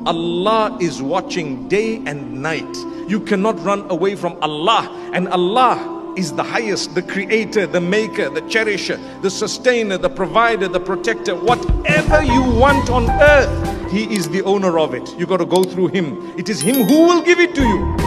Allah is watching day and night. You cannot run away from Allah. And Allah is the highest, the creator, the maker, the cherisher, the sustainer, the provider, the protector. Whatever you want on earth, He is the owner of it. You got to go through Him. It is Him who will give it to you.